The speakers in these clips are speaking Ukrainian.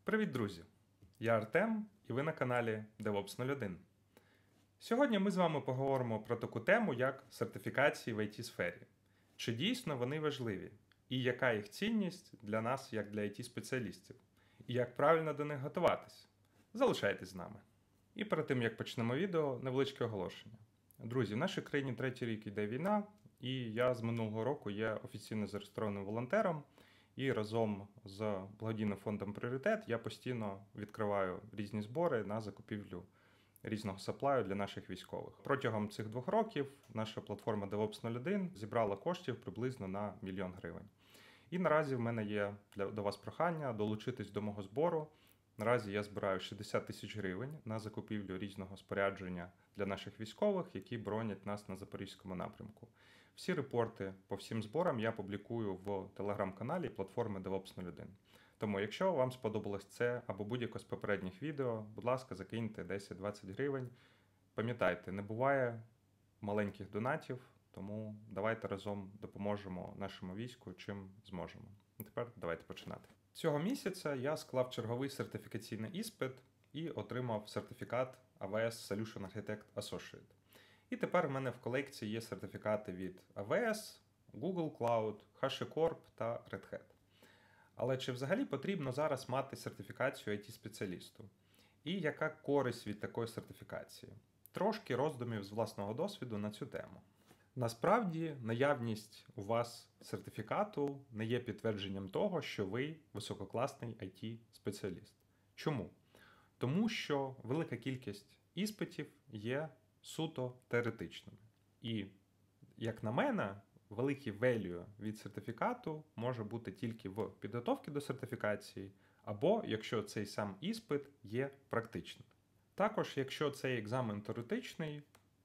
Привіт, друзі! Я Артем, і ви на каналі DevOps 01. Сьогодні ми з вами поговоримо про таку тему, як сертифікації в IT-сфері. Чи дійсно вони важливі? І яка їх цінність для нас, як для IT-спеціалістів? І як правильно до них готуватись? Залишайтесь з нами. І перед тим, як почнемо відео, невеличке оголошення. Друзі, в нашій країні третій рік йде війна, і я з минулого року є офіційно зареєстрованим волонтером. І разом з благодійним фондом «Пріоритет» я постійно відкриваю різні збори на закупівлю різного саплаю для наших військових. Протягом цих 2 років наша платформа DevOps 01 зібрала коштів приблизно на 1 мільйон гривень. І наразі в мене є до вас прохання долучитись до мого збору. Наразі я збираю 60 тисяч гривень на закупівлю різного спорядження для наших військових, які боронять нас на Запорізькому напрямку. Всі репорти по всім зборам я публікую в телеграм-каналі платформи DevOps 01. Тому, якщо вам сподобалось це або будь-яке з попередніх відео, будь ласка, закиньте 10-20 гривень. Пам'ятайте, не буває маленьких донатів, тому давайте разом допоможемо нашому війську, чим зможемо. А тепер давайте починати. Цього місяця я склав черговий сертифікаційний іспит і отримав сертифікат AWS Solution Architect Associate. І тепер в мене в колекції є сертифікати від AWS, Google Cloud, HashiCorp та Red Hat. Але чи взагалі потрібно зараз мати сертифікацію IT-спеціалісту? І яка користь від такої сертифікації? Трошки роздумів з власного досвіду на цю тему. Насправді, наявність у вас сертифікату не є підтвердженням того, що ви висококласний IT-спеціаліст. Чому? Тому що велика кількість іспитів є суто теоретичними. І, як на мене, великий value від сертифікату може бути тільки в підготовці до сертифікації, або якщо цей сам іспит є практичним. Також, якщо цей екзамен теоретичний,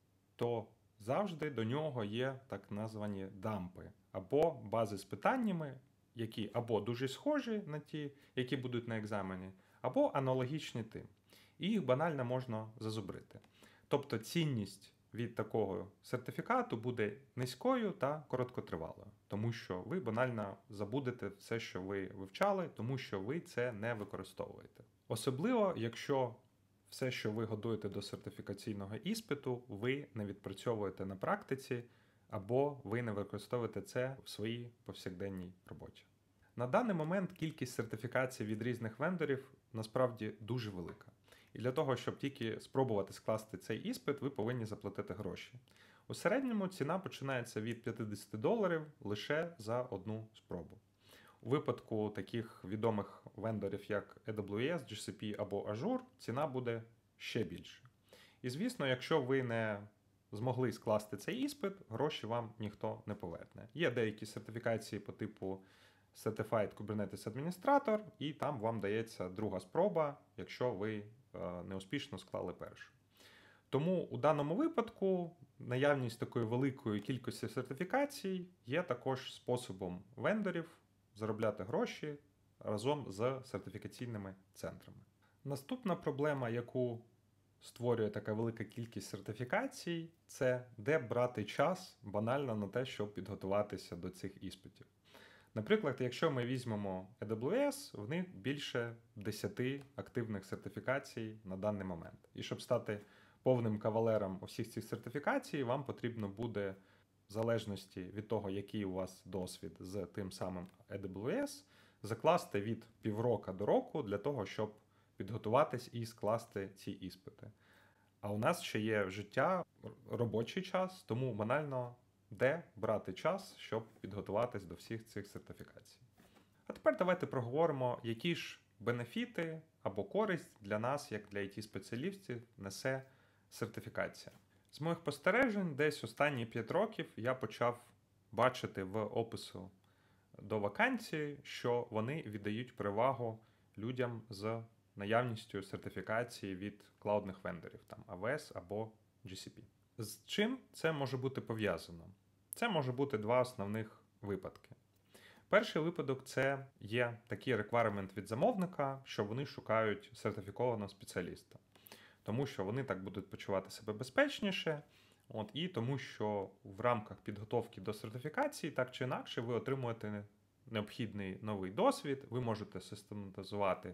то завжди до нього є так названі дампи, або бази з питаннями, які або дуже схожі на ті, які будуть на екзамені, або аналогічні тим. І їх банально можна зазубрити. Тобто цінність від такого сертифікату буде низькою та короткотривалою, тому що ви банально забудете все, що ви вивчали, тому що ви це не використовуєте. Особливо, якщо все, що ви готуєте до сертифікаційного іспиту, ви не відпрацьовуєте на практиці, або ви не використовуєте це в своїй повсякденній роботі. На даний момент кількість сертифікацій від різних вендорів насправді дуже велика. І для того, щоб тільки спробувати скласти цей іспит, ви повинні заплатити гроші. У середньому ціна починається від $50 лише за одну спробу. У випадку таких відомих вендорів, як AWS, GCP або Azure, ціна буде ще більше. І, звісно, якщо ви не змогли скласти цей іспит, гроші вам ніхто не поверне. Є деякі сертифікації по типу Certified Kubernetes Administrator, і там вам дається друга спроба, якщо ви неуспішно склали першу. Тому у даному випадку наявність такої великої кількості сертифікацій є також способом вендорів заробляти гроші разом з сертифікаційними центрами. Наступна проблема, яку створює така велика кількість сертифікацій, це де брати час банально на те, щоб підготуватися до цих іспитів. Наприклад, якщо ми візьмемо AWS, в них більше 10 активних сертифікацій на даний момент. І щоб стати повним кавалером усіх цих сертифікацій, вам потрібно буде, в залежності від того, який у вас досвід з тим самим AWS, закласти від півроку до року для того, щоб підготуватись і скласти ці іспити. А у нас ще є життя, робочий час, тому банально де брати час, щоб підготуватись до всіх цих сертифікацій. А тепер давайте проговоримо, які ж бенефіти або користь для нас, як для IT-спеціалістів, несе сертифікація. З моїх спостережень, десь останні 5 років я почав бачити в опису до вакансії, що вони віддають перевагу людям з наявністю сертифікації від клаудних вендорів, там AWS або GCP. З чим це може бути пов'язано? Це може бути 2 основних випадки. Перший випадок – це є такий реквайремент від замовника, що вони шукають сертифікованого спеціаліста. Тому що вони так будуть почувати себе безпечніше, і тому що в рамках підготовки до сертифікації, так чи інакше, ви отримуєте необхідний новий досвід, ви можете систематизувати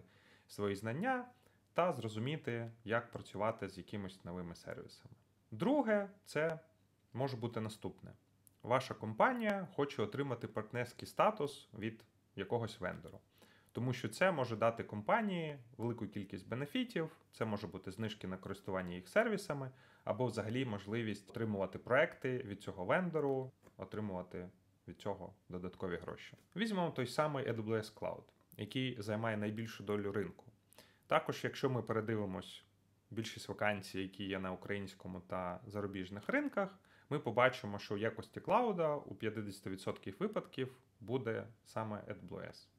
свої знання та зрозуміти, як працювати з якимись новими сервісами. Друге, це може бути наступне. Ваша компанія хоче отримати партнерський статус від якогось вендору. Тому що це може дати компанії велику кількість бенефітів, це може бути знижки на користування їх сервісами, або взагалі можливість отримувати проекти від цього вендору, отримувати від цього додаткові гроші. Візьмемо той самий AWS Cloud, який займає найбільшу долю ринку. Також, якщо ми передивимось більшість вакансій, які є на українському та зарубіжних ринках, ми побачимо, що у якості клауда у 50% випадків буде саме AWS.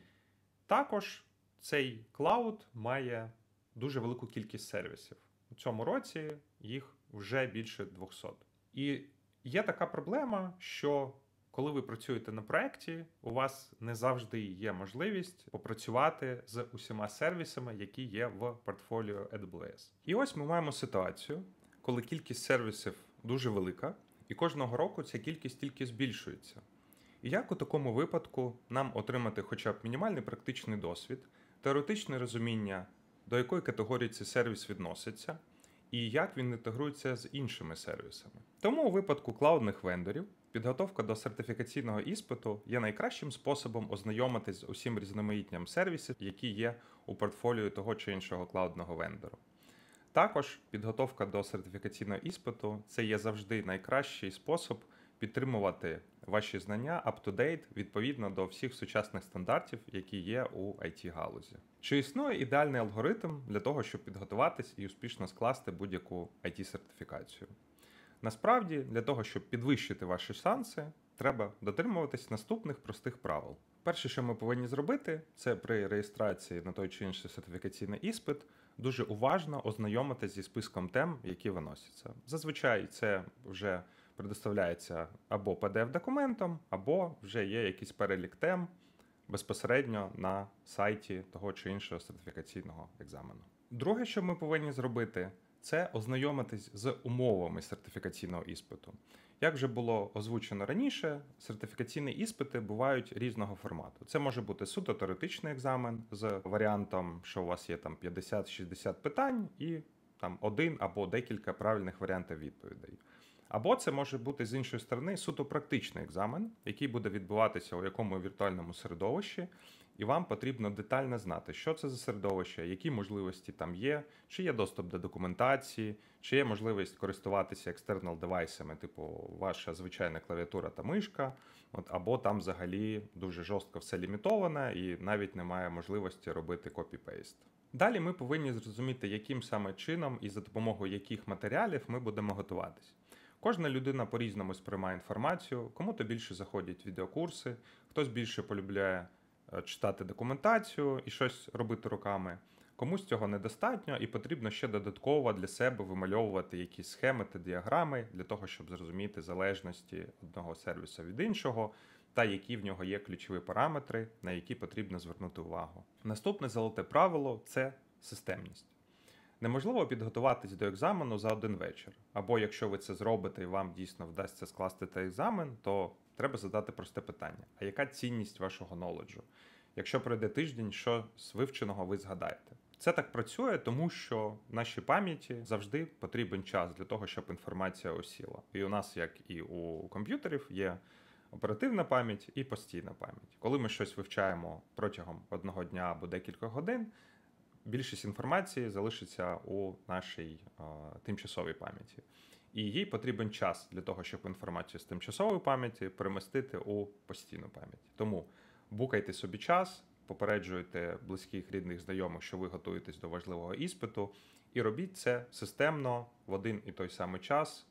Також цей клауд має дуже велику кількість сервісів. У цьому році їх вже більше 200. І є така проблема, що коли ви працюєте на проєкті, у вас не завжди є можливість попрацювати з усіма сервісами, які є в портфоліо AWS. І ось ми маємо ситуацію, коли кількість сервісів дуже велика, і кожного року ця кількість тільки збільшується. І як у такому випадку нам отримати хоча б мінімальний практичний досвід, теоретичне розуміння, до якої категорії цей сервіс відноситься, і як він інтегрується з іншими сервісами. Тому у випадку клаудних вендорів підготовка до сертифікаційного іспиту є найкращим способом ознайомитись з усім різноманіттям сервісів, які є у портфоліо того чи іншого клаудного вендору. Також підготовка до сертифікаційного іспиту – це є завжди найкращий спосіб підтримувати ваші знання up-to-date відповідно до всіх сучасних стандартів, які є у IT-галузі. Чи існує ідеальний алгоритм для того, щоб підготуватись і успішно скласти будь-яку IT-сертифікацію? Насправді, для того, щоб підвищити ваші шанси, треба дотримуватись наступних простих правил. Перше, що ми повинні зробити, це при реєстрації на той чи інший сертифікаційний іспит дуже уважно ознайомитись зі списком тем, які виносяться. Зазвичай це вже предоставляється або PDF-документом, або вже є якийсь перелік тем безпосередньо на сайті того чи іншого сертифікаційного екзамену. Друге, що ми повинні зробити, це ознайомитись з умовами сертифікаційного іспиту. Як вже було озвучено раніше, сертифікаційні іспити бувають різного формату. Це може бути суто теоретичний екзамен з варіантом, що у вас є там 50-60 питань і там один або декілька правильних варіантів відповідей. Або це може бути, з іншої сторони, суто практичний екзамен, який буде відбуватися у якому віртуальному середовищі, і вам потрібно детально знати, що це за середовище, які можливості там є, чи є доступ до документації, чи є можливість користуватися external девайсами, типу ваша звичайна клавіатура та мишка, або там взагалі дуже жорстко все лімітоване і навіть немає можливості робити копі-пейст. Далі ми повинні зрозуміти, яким саме чином і за допомогою яких матеріалів ми будемо готуватись. Кожна людина по-різному сприймає інформацію, кому-то більше заходять відеокурси, хтось більше полюбляє читати документацію і щось робити руками. Комусь цього недостатньо і потрібно ще додатково для себе вимальовувати якісь схеми та діаграми для того, щоб зрозуміти залежності одного сервісу від іншого та які в нього є ключові параметри, на які потрібно звернути увагу. Наступне золоте правило – це системність. Неможливо підготуватись до екзамену за один вечір. Або якщо ви це зробите і вам дійсно вдасться скласти цей екзамен, то треба задати просте питання. А яка цінність вашого knowledge? Якщо пройде тиждень, що з вивченого ви згадаєте? Це так працює, тому що в нашій пам'яті завжди потрібен час для того, щоб інформація осіла. І у нас, як і у комп'ютерів, є оперативна пам'ять і постійна пам'ять. Коли ми щось вивчаємо протягом одного дня або декількох годин, більшість інформації залишиться у нашій тимчасовій пам'яті. І їй потрібен час для того, щоб інформацію з тимчасової пам'яті перемістити у постійну пам'ять. Тому букайте собі час, попереджуйте близьких, рідних, знайомих, що ви готуєтесь до важливого іспиту, і робіть це системно в один і той самий час,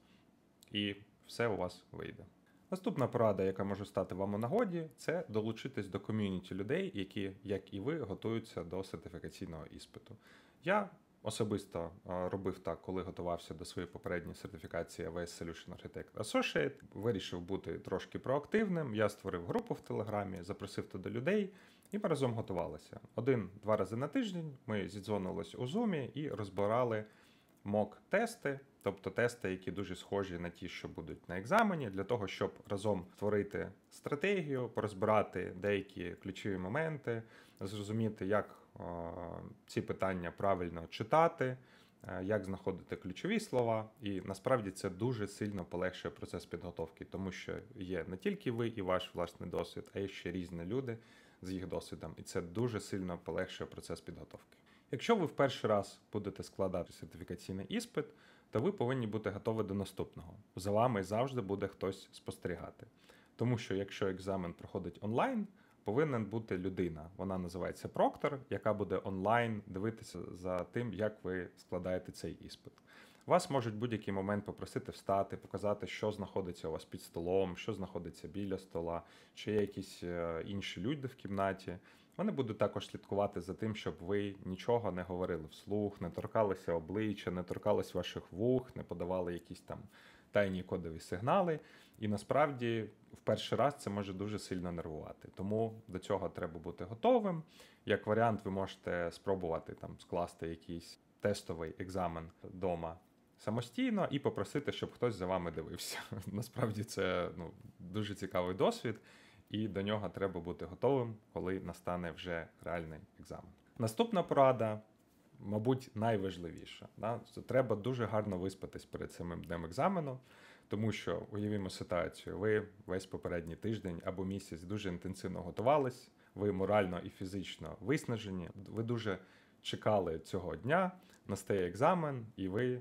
і все у вас вийде. Наступна порада, яка може стати вам у нагоді, це долучитись до ком'юніті людей, які, як і ви, готуються до сертифікаційного іспиту. Я особисто робив так, коли готувався до своєї попередньої сертифікації AWS Solution Architect Associate. Вирішив бути трошки проактивним. Я створив групу в Телеграмі, запросив туди людей, і ми разом готувалися. 1-2 рази на тиждень ми зідзвонились у Zoom і розбирали мок-тести, тобто тести, які дуже схожі на ті, що будуть на екзамені, для того, щоб разом створити стратегію, порозбирати деякі ключові моменти, зрозуміти, як ці питання правильно читати, як знаходити ключові слова. І насправді це дуже сильно полегшує процес підготовки, тому що є не тільки ви і ваш власний досвід, а й ще різні люди з їх досвідом. І це дуже сильно полегшує процес підготовки. Якщо ви в перший раз будете складати сертифікаційний іспит, то ви повинні бути готові до наступного. За вами завжди буде хтось спостерігати. Тому що якщо екзамен проходить онлайн, повинен бути людина. Вона називається проктор, яка буде онлайн дивитися за тим, як ви складаєте цей іспит. Вас можуть в будь-який момент попросити встати, показати, що знаходиться у вас під столом, що знаходиться біля стола, чи є якісь інші люди в кімнаті. Вони будуть також слідкувати за тим, щоб ви нічого не говорили вслух, не торкалися обличчя, не торкались ваших вух, не подавали якісь там тайні кодові сигнали. І насправді в перший раз це може дуже сильно нервувати. Тому до цього треба бути готовим. Як варіант, ви можете спробувати там скласти якийсь тестовий екзамен вдома самостійно і попросити, щоб хтось за вами дивився. Насправді це дуже цікавий досвід, і до нього треба бути готовим, коли настане вже реальний екзамен. Наступна порада, мабуть, найважливіша. Треба дуже гарно виспатись перед самим днем екзамену, тому що, уявімо ситуацію, ви весь попередній тиждень або місяць дуже інтенсивно готувались, ви морально і фізично виснажені, ви дуже чекали цього дня, настає екзамен, і ви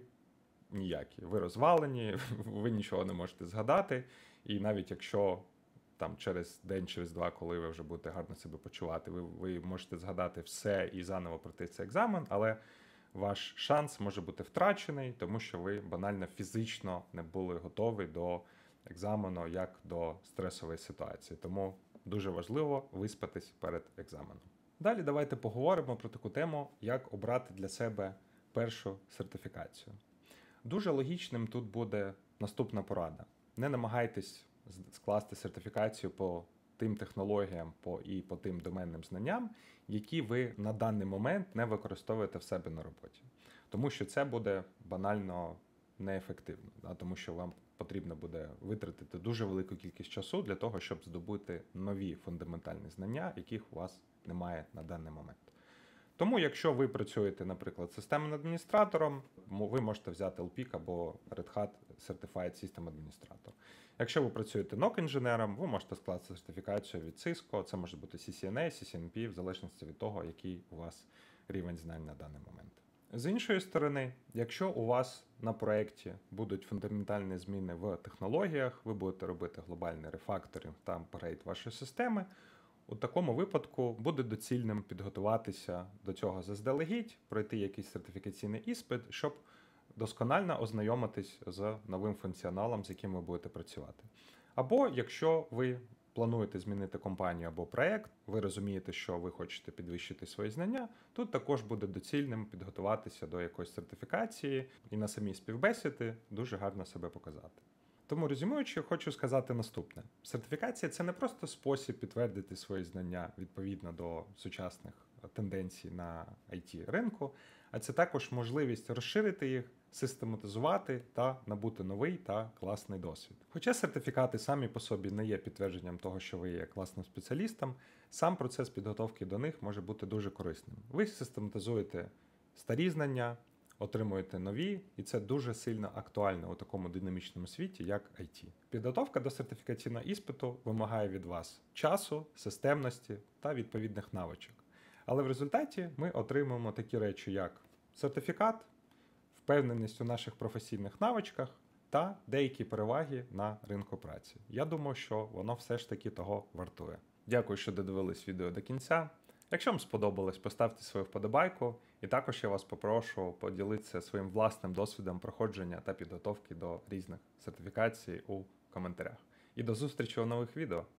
ніякі. Ви розвалені, ви нічого не можете згадати, і навіть якщо там через день, через два, коли ви вже будете гарно себе почувати, ви можете згадати все і заново пройти цей екзамен, але ваш шанс може бути втрачений, тому що ви банально фізично не були готові до екзамену, як до стресової ситуації. Тому дуже важливо виспатись перед екзаменом. Далі давайте поговоримо про таку тему, як обрати для себе першу сертифікацію. Дуже логічним тут буде наступна порада. Не намагайтесь скласти сертифікацію по тим технологіям і по тим доменним знанням, які ви на даний момент не використовуєте в себе на роботі. Тому що це буде банально неефективно, тому що вам потрібно буде витратити дуже велику кількість часу для того, щоб здобути нові фундаментальні знання, яких у вас немає на даний момент. Тому, якщо ви працюєте, наприклад, системним адміністратором, ви можете взяти LPIC або Red Hat Certified System Administrator. Якщо ви працюєте NOC-інженером, ви можете скласти сертифікацію від Cisco, це може бути CCNA, CCNP, в залежності від того, який у вас рівень знань на даний момент. З іншої сторони, якщо у вас на проєкті будуть фундаментальні зміни в технологіях, ви будете робити глобальний рефакторинг та апгрейд вашої системи, у такому випадку буде доцільним підготуватися до цього заздалегідь, пройти якийсь сертифікаційний іспит, щоб досконально ознайомитись з новим функціоналом, з яким ви будете працювати. Або якщо ви плануєте змінити компанію або проєкт, ви розумієте, що ви хочете підвищити свої знання, тут також буде доцільним підготуватися до якоїсь сертифікації і на самій співбесіді дуже гарно себе показати. Тому, резюмуючи, хочу сказати наступне. Сертифікація – це не просто спосіб підтвердити свої знання відповідно до сучасних тенденцій на IT-ринку, а це також можливість розширити їх, систематизувати та набути новий та класний досвід. Хоча сертифікати самі по собі не є підтвердженням того, що ви є класним спеціалістом, сам процес підготовки до них може бути дуже корисним. Ви систематизуєте старі знання, отримуєте нові, і це дуже сильно актуально у такому динамічному світі, як IT. Підготовка до сертифікаційного іспиту вимагає від вас часу, системності та відповідних навичок. Але в результаті ми отримуємо такі речі, як сертифікат, впевненість у наших професійних навичках та деякі переваги на ринку праці. Я думаю, що воно все ж таки того вартує. Дякую, що додивились відео до кінця. Якщо вам сподобалось, поставте свою вподобайку, і також я вас попрошу поділитися своїм власним досвідом проходження та підготовки до різних сертифікацій у коментарях. І до зустрічі у нових відео!